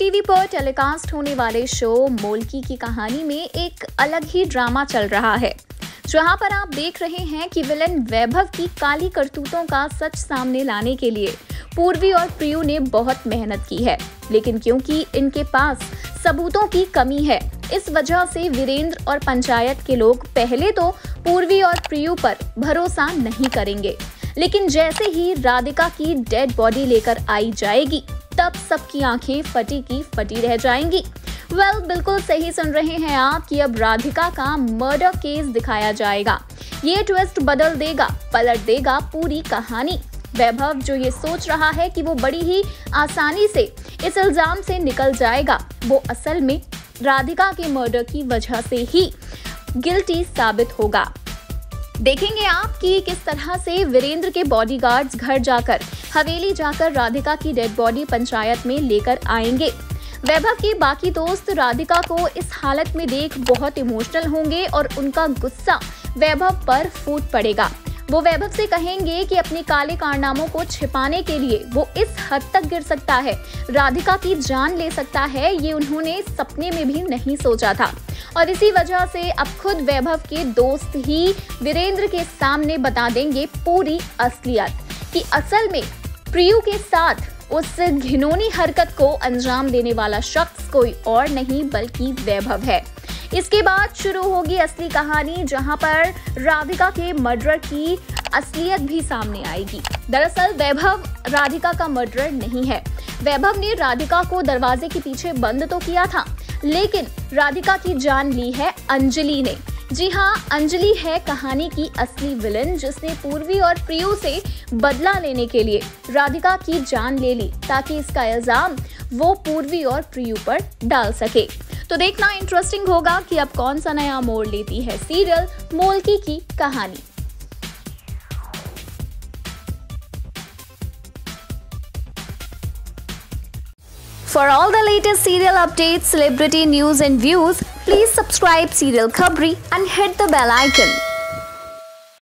TV पर telecast होने वाले शो मोल्की की कहानी में एक अलग ही ड्रामा चल रहा है, जहां पर आप देख रहे हैं कि विलन वैभव की काली करतूतों का सच सामने लाने के लिए पूर्वी और प्रियू ने बहुत मेहनत की है, लेकिन क्योंकि इनके पास सबूतों की कमी है, इस वजह से वीरेंद्र और पंचायत के लोग पहले तो पूर्वी और प्रियू पर भरोसा नहीं करेंगे, लेकिन जैसे ही राधिका की डेड बॉडी लेकर आई जाएगी तब सबकी आंखें फटी की फटी रह जाएंगी। बिल्कुल सही सुन रहे हैं आप कि अब राधिका का मर्डर केस दिखाया जाएगा। ये ट्विस्ट बदल देगा, पलट देगा पूरी कहानी। वैभव जो ये सोच रहा है कि वो बड़ी ही आसानी से इस इल्जाम से निकल जाएगा, वो असल में राधिका के मर्डर की वजह से ही गिल्टी साबित होगा। देखेंगे आप कि किस तरह से वीरेंद्र के बॉडीगार्ड्स घर जाकर, हवेली जाकर राधिका की डेड बॉडी पंचायत में लेकर आएंगे। वैभव के बाकी दोस्त राधिका को इस हालत में देख बहुत इमोशनल होंगे और उनका गुस्सा वैभव पर फूट पड़ेगा। वो वैभव से कहेंगे कि अपने काले कारनामों को छिपाने के लिए वो इस हद तक गिर सकता है, राधिका की जान ले सकता है, ये उन्होंने सपने में भी नहीं सोचा था। और इसी वजह से अब खुद वैभव के दोस्त ही वीरेंद्र के सामने बता देंगे पूरी असलियत कि असल में प्रियू के साथ उस घिनौनी हरकत को अंजाम देने वाला शख्स कोई और नहीं बल्कि वैभव है। इसके बाद शुरू होगी असली कहानी, जहां पर राधिका के मर्डर की असलियत भी सामने आएगी। दरअसल वैभव राधिका का मर्डरर नहीं है। वैभव ने राधिका को दरवाजे के पीछे बंद तो किया था, लेकिन राधिका की जान ली है अंजलि ने। जी हाँ, अंजलि है कहानी की असली विलन, जिसने पूर्वी और प्रियू से बदला लेने के लिए राधिका की जान ले ली ताकि इसका इल्जाम वो पूर्वी और प्रियू पर डाल सके। तो देखना इंटरेस्टिंग होगा कि अब कौन सा नया मोड़ लेती है सीरियल मोल्की की कहानी। For all the latest serial updates, celebrity news and views, please subscribe Serial Khabri and hit the bell icon.